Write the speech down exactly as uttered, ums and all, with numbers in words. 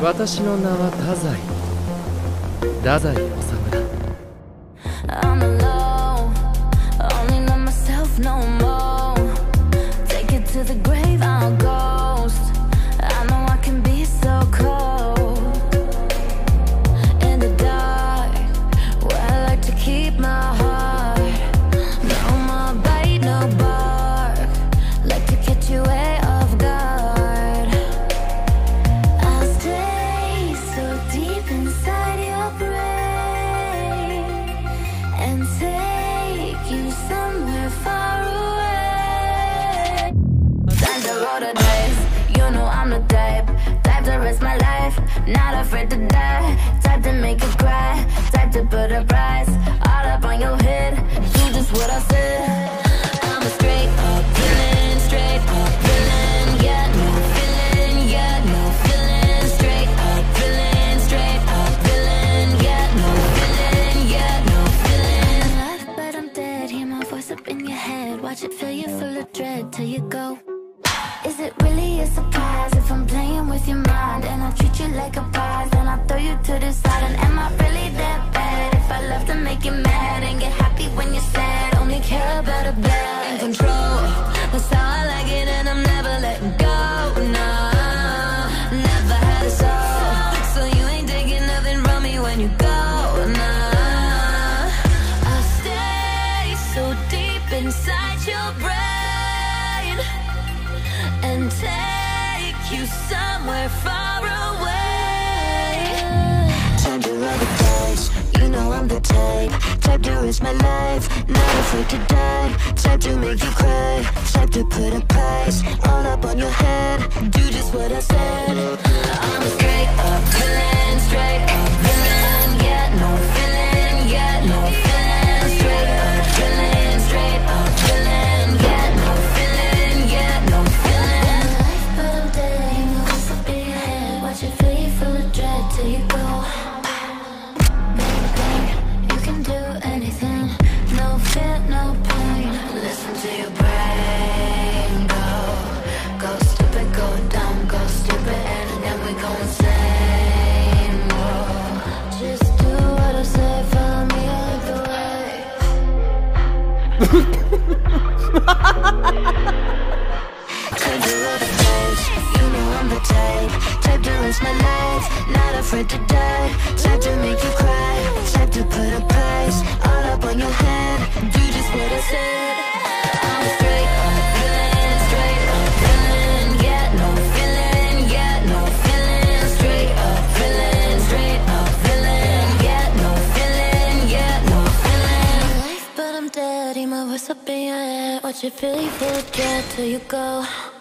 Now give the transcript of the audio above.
私の名は太宰太宰治だ。 I'm alone, only know myself no more. Take it to the grave, I'm a ghost. I know I can be so cold. In the dark, where I like to keep my heart. No more bite, no bark. Like to catch you way off guard. I'll stay so deep inside your brain and take you somewhere far away. Time to roll the dice, you know I'm the type. Type to risk my life, not afraid to die. Type to make you cry, type to put a price all up on your head. Do just what I said. I'm a straight up villain, straight up villain. Yeah, no feeling, yeah, no feeling. Straight up villain, straight up villain. Yeah, no feeling, yeah, no feeling. Alive, but I'm dead. Hear my voice up in your head. Watch it fill you full of dread till you go. Is it really a surprise if I'm playing with your mind and I treat you like a prize? Then I throw you to the side. And am I really that bad if I love to make you mad and get happy when you're sad? Only care about a bad in control. That's how I like it, and I'm never letting go. No, never had a soul, so you ain't taking nothing from me when you go. No, I'll stay so deep inside your brain and take you somewhere far away. Time to roll the dice, you know I'm the type. Type to risk my life, not afraid to die. Type to make you cry, type to put a price all up on your head. Do just what I said. I'm a straight up villain, straight up villain. Yeah, no feeling, yeah, no feeling. Straight up villain, straight up villain. Yeah, no feeling, yeah, no feeling. But I'm dead, you know what's up in your head. Watch it fill you full of dread till you go. Baby, you can do anything. No fear, no pain. Listen to your brain go. Go stupid, go dumb, go stupid, and then we go insane. Whoa. Just do what I say, follow me all the way. Time to roll the dice, you know I'm the type. Type to risk my life, not afraid to die. Type to make you cry, type to put a price all up on your head. Do just what I said. I'm a straight up villain, straight up villain. Yeah, no feeling, yeah, no feeling. Straight up villain, straight up villain. Yeah, no feeling, yeah, no feeling. Life, but I'm dead. Hear my voice up in your head. Watch it fill you full of dread till you go.